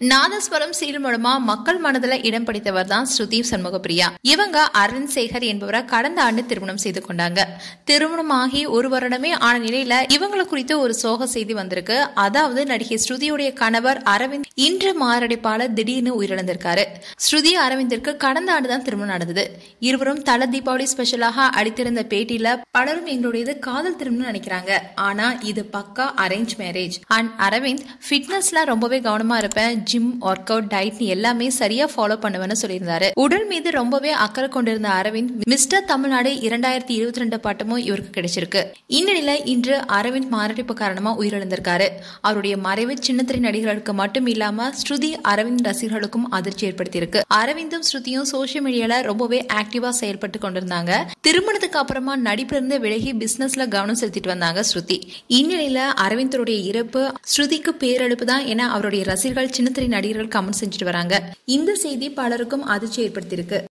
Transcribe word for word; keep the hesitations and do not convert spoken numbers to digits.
நாதஸ்வரம் seal மூலமா மக்கள் மனதில் இடம் பிடித்தவர் தான் ஸ்ருதி சண்முகப்பிரியா. இவங்க அரவிந்த் சேகர் என்பவரை கடந்த ஆண்டு திருமணம் செய்து கொண்டாங்க. திருமணமாகி ஒரு வருடமே ஆன நிலையில இவங்களை குறித்து ஒரு சோக செய்தி வந்திருக்கு. அதாவது நடிகை ஸ்ருதியுடைய கணவர் அரவிந்த் இன்று மாரடைப்பால திடீர்னு உயிரிழந்திருக்காரு. ஸ்ருதி அரவிந்திற்கு கடந்த ஆண்டு தான் திருமணம் நடந்தது. இருவரும் தல தீபாவளி ஸ்பெஷலாக அடித்திருந்த பேட்டியில பலரும் எங்களுடையது காதல் திருமணம் நினைக்கிறாங்க, ஆனா இது பக்கா அரேஞ்ச் மேரேஜ். அண்ட் அரவிந்த் ஃபிட்னஸ்ல ரொம்பவே கவனமா இருப்பேன், ஜிம், ஒர்க் அவுட், டயட் எல்லாமே சரியா ஃபாலோ பண்ணுவேன்னு சொல்லியிருந்தாரு. உடல் மீது ரொம்பவே அக்கறை கொண்டிருந்த அரவிந்த் மிஸ்டர் தமிழ்நாடு இரண்டாயிரத்தி இருபத்தி ரெண்டு பட்டமும் இவருக்கு கிடைச்சிருக்கு. இந்நிலையில இன்று அரவிந்த் மாரடைப்பு காரணமா உயிரிழந்திருக்காரு. அவருடைய மறைவு சின்னத்திரை நடிகர்களுக்கு மட்டும் இல்லாம ஸ்ருதி அரவிந்த் ரசிகர்களுக்கும் அதிர்ச்சி ஏற்படுத்தியிருக்கு. அரவிந்தும் ஸ்ருதியும் சோசியல் மீடியால ரொம்பவே ஆக்டிவா செயல்பட்டு கொண்டிருந்தாங்க. திருமணத்துக்கு அப்புறமா நடிப்புல இருந்து விலகி பிசினஸ்ல கவனம் செலுத்திட்டு வந்தாங்க ஸ்ருதி. இந்நிலையில அரவிந்தருடைய இறப்பு ஸ்ருதிக்கு பேரழிப்பு தான் என அவருடைய ரசிகர்கள் சின்னத்திரை நடிகர்கள் கமெண்ட் செஞ்சுட்டு வராங்க. இந்த செய்தி பலருக்கும் அதிர்ச்சி ஏற்படுத்தியிருக்கு.